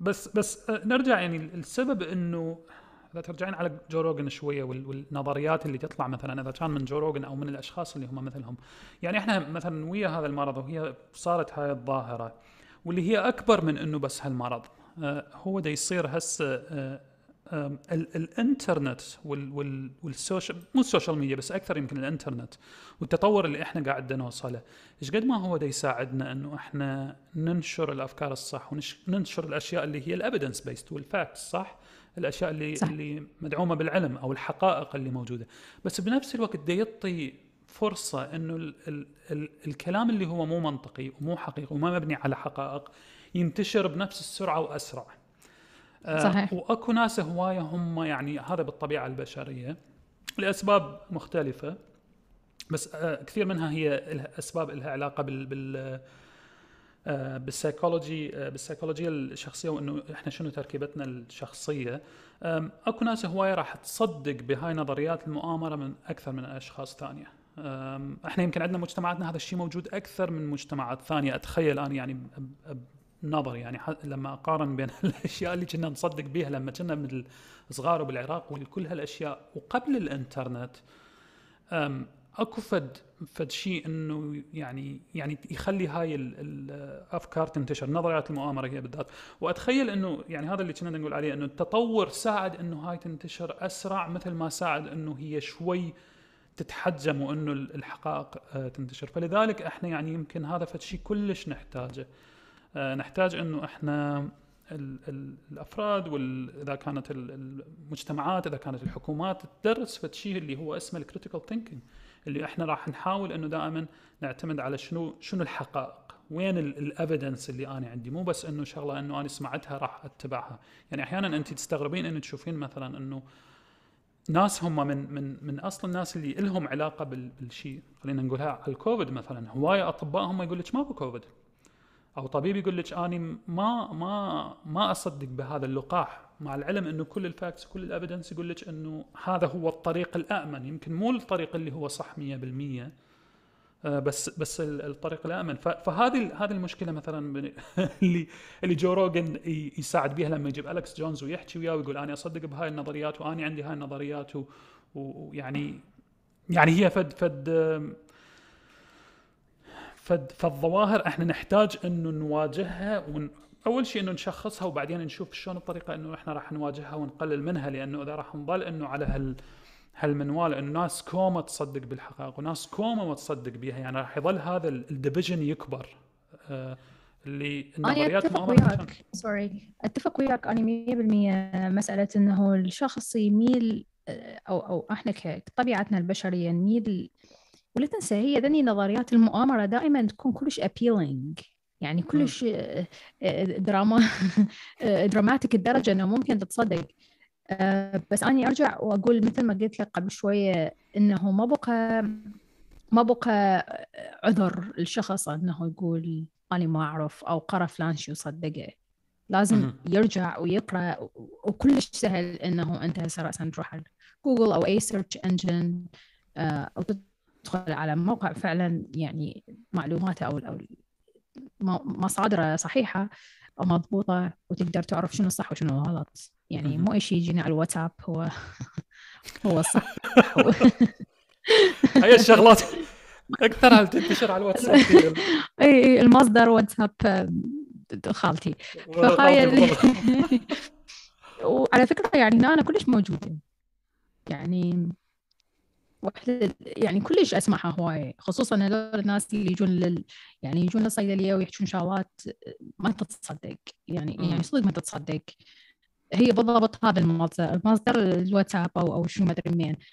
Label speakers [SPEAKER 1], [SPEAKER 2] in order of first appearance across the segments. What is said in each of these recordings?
[SPEAKER 1] بس نرجع يعني السبب انه اذا ترجعين على جو روجن شويه والنظريات اللي تطلع مثلا اذا كان من جو روجن او من الاشخاص اللي هم مثلهم، يعني احنا مثلا ويا هذا المرض وهي صارت هاي الظاهره واللي هي اكبر من انه بس هالمرض. هو دا يصير هسه الانترنت والسوشيال، مو السوشيال ميديا بس اكثر يمكن الانترنت والتطور اللي احنا قاعد نوصله، ايش قد ما هو دا يساعدنا انه احنا ننشر الافكار الصح وننشر الاشياء اللي هي الافيدنس بيست والفاكتس صح، الاشياء
[SPEAKER 2] صح.
[SPEAKER 1] اللي مدعومه بالعلم او الحقائق اللي موجوده، بس بنفس الوقت دا يعطي فرصه انه الكلام اللي هو مو منطقي ومو حقيقي وما مبني على حقائق ينتشر بنفس السرعه واسرع.
[SPEAKER 2] صحيح.
[SPEAKER 1] واكو ناس هوايه هم يعني هذا بالطبيعه البشريه لاسباب مختلفه، بس كثير منها هي اسباب لها علاقه بالسيكولوجيا الشخصيه وانه احنا شنو تركيبتنا الشخصيه. اكو ناس هوايه راح تصدق بهاي نظريات المؤامره من اكثر من اشخاص ثانيه. احنا يمكن عندنا مجتمعاتنا هذا الشيء موجود اكثر من مجتمعات ثانيه، اتخيل انا يعني نظر يعني لما اقارن بين الاشياء اللي كنا نصدق بها لما كنا من الصغار وبالعراق وكل هالاشياء وقبل الانترنت. اكو فد شيء انه يعني يخلي هاي الافكار تنتشر، نظريات المؤامره هي بالذات. واتخيل انه يعني هذا اللي كنا نقول عليه انه التطور ساعد انه هاي تنتشر اسرع، مثل ما ساعد انه هي شوي تتحجم وانه الحقائق تنتشر. فلذلك احنا يعني يمكن هذا فد شيء كلش نحتاجه. نحتاج انه احنا الافراد واذا كانت المجتمعات اذا كانت الحكومات تدرس فد شيء اللي هو اسمه الكريتيكال ثينكينج، اللي احنا راح نحاول انه دائما نعتمد على شنو الحقائق، وين الافيدنس اللي انا عندي، مو بس انه شغله انه انا سمعتها راح اتبعها. يعني احيانا انت تستغربين انه تشوفين مثلا انه ناس هم من اصل الناس اللي لهم علاقه بالشيء، خلينا نقولها على الكوفيد مثلا، هوايه اطباء هم يقول لك ماكو كوفيد، او طبيب يقول لك اني ما اصدق بهذا اللقاح، مع العلم انه كل الفاكتس كل الافيدنس يقول لك انه هذا هو الطريق الامن، يمكن مو الطريق اللي هو صح 100%، بس الطريق الامن. فهذه المشكله مثلا اللي جو روجن يساعد بها لما يجيب أليكس جونز ويحكي وياه ويقول انا اصدق بهاي النظريات واني عندي هاي النظريات ويعني هي فالظواهر احنا نحتاج انه نواجهها اول شيء انه نشخصها وبعدين نشوف شلون الطريقه انه احنا راح نواجهها ونقلل منها، لانه اذا راح نظل انه على هالمنوال انه ناس كوما تصدق بالحقائق وناس كوما ما تصدق بها، يعني راح يظل هذا الديفيجن يكبر. اللي
[SPEAKER 2] أنا
[SPEAKER 1] النظريات
[SPEAKER 2] أتفق
[SPEAKER 1] المؤامره
[SPEAKER 2] وياك أتفق وياك أنا 100%. مسألة إنه الشخص يميل أو إحنا كطبيعتنا البشرية نميل. ولا تنسى هي ذني نظريات المؤامرة دائما تكون كلش appealing، يعني كلش دراما دراماتيك الدرجة إنه ممكن تتصدق. بس أنا أرجع وأقول مثل ما قلت لك قبل شوية إنه ما بقى عذر الشخص أنه يقول أنا ما أعرف أو قرأ فلان شو صدقه. لازم يرجع ويقرأ، وكلش سهل أنه أنت هسه تروح على جوجل أو أي سيرش انجن أو تدخل على موقع فعلا يعني معلوماته أو مصادره صحيحة أو مضبوطة، وتقدر تعرف شنو الصح وشنو الغلط. يعني مو أي شيء يجينا على الواتساب هو الصح.
[SPEAKER 1] هاي الشغلات اكثرها تنتشر على الواتساب.
[SPEAKER 2] اي المصدر واتساب خالتي. فهاي وعلى فكرة يعني أنا كلش موجودة، يعني وحدة يعني كلش أسمعها هواي، خصوصا هذول الناس اللي يجون يعني يجون للصيدلية ويحكون شغلات ما تتصدق، يعني صدق ما تتصدق. هي بالضبط هذا المصدر الواتساب أو شو ما أدري منين.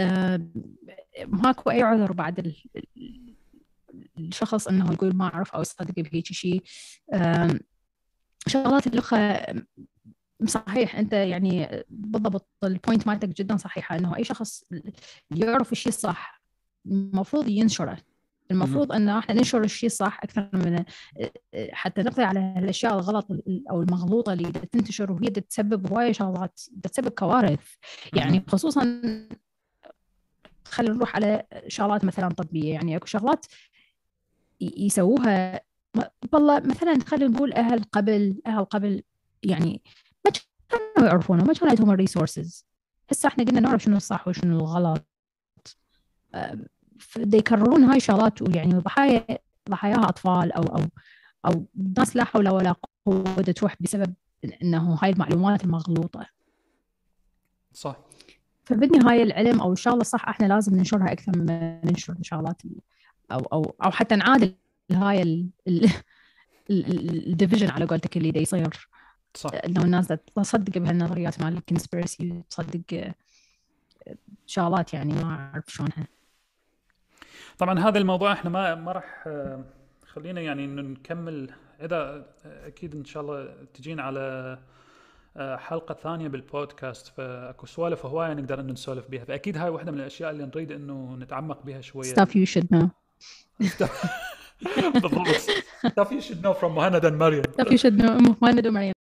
[SPEAKER 2] ماكو أي عذر بعد الشخص إنه يقول ما أعرف أو يصدق بهيك شيء. شغلات اللغة صحيح، أنت يعني بالضبط البوينت مالتك جدا صحيحة، إنه أي شخص يعرف الشيء الصح المفروض ينشره. المفروض أن احنا ننشر الشيء الصح أكثر من حتى نقضي على الأشياء الغلط أو المغلوطة اللي تنتشر، وهي تسبب هواية شغلات، تسبب كوارث. يعني خصوصا خلينا نروح على شغلات مثلا طبية، يعني أكو شغلات يسووها والله مثلا خلينا نقول أهل قبل يعني ما كانوا يعرفونه، ما كان عندهم الريسورسز. هسه احنا قلنا نعرف شنو الصح وشنو الغلط، دا يكررون هاي الشغلات، ويعني ضحاياها أطفال أو ناس لا حول ولا قوة تروح بسبب إنه هاي المعلومات المغلوطة.
[SPEAKER 1] صح.
[SPEAKER 2] فبالنهاية العلم أو الشغلة الصح احنا لازم ننشرها أكثر مما ننشر الشغلات أو حتى نعادل هاي الديفيجن على قولتك اللي دا يصير.
[SPEAKER 1] صح.
[SPEAKER 2] إنه الناس تصدق بهالنظريات مال الكونسبيرسي، تصدق شغلات يعني ما أعرف شلونها.
[SPEAKER 1] طبعا هذا الموضوع احنا ما راح خلينا يعني انه نكمل، اذا اكيد ان شاء الله تجين على حلقة ثانية بالبودكاست، فاكو سوالف هواية نقدر انه نسولف بها، فاكيد هاي واحدة من الاشياء اللي نريد انه نتعمق بها شوية.
[SPEAKER 2] stuff you should know.
[SPEAKER 1] بالضبط. stuff you should know from مهند and مريم.
[SPEAKER 2] stuff you should know مهند ومريم.